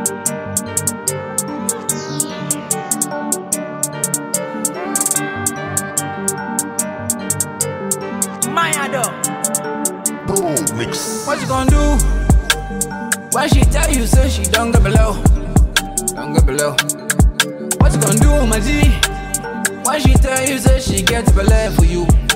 What you gonna do when she tell you so she don't go below? Don't go below. What you gonna do, my G, when she tell you so she gets below for you?